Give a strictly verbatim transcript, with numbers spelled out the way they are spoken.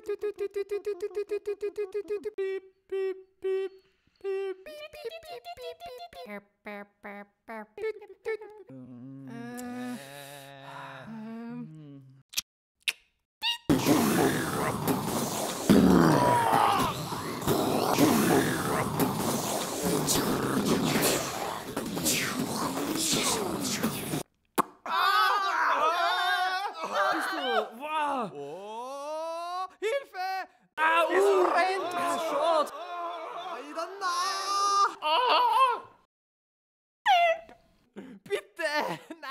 Åh, Hilfe! Au! Det er så rent! Shot! Aida, nei! Bitte!